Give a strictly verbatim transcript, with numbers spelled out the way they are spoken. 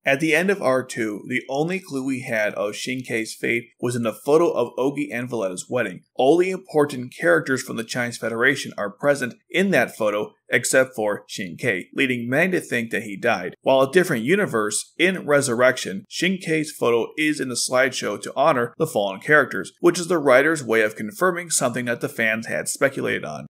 At the end of Arc two, the only clue we had of Xingke's fate was in the photo of Ogi and Valletta's wedding. All the important characters from the Chinese Federation are present in that photo except for Xingke, leading many to think that he died. While a different universe, in Resurrection, Xingke's photo is in the slideshow to honor the fallen characters, which is the writer's way of confirming something that the fans had speculated on.